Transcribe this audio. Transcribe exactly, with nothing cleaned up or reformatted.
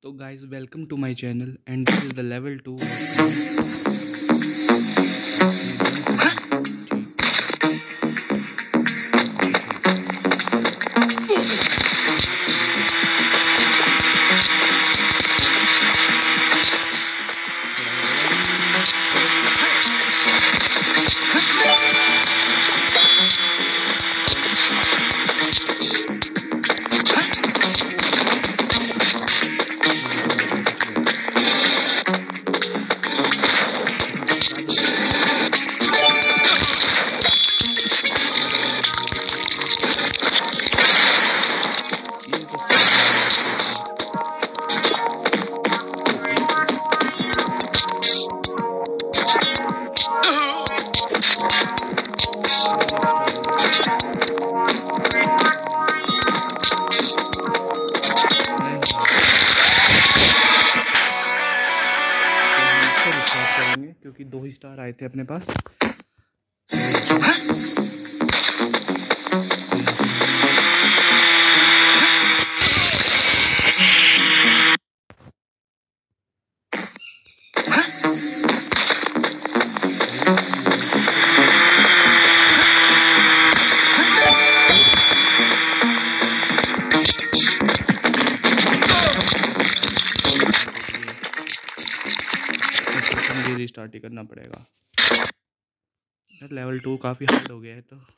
So guys, welcome to my channel, and this is the level two. क्योंकि दो ही star आए थे अपने पास। रिस्टार्ट ही करना पड़ेगा। लेवल टू काफी हार्ड हो गया है तो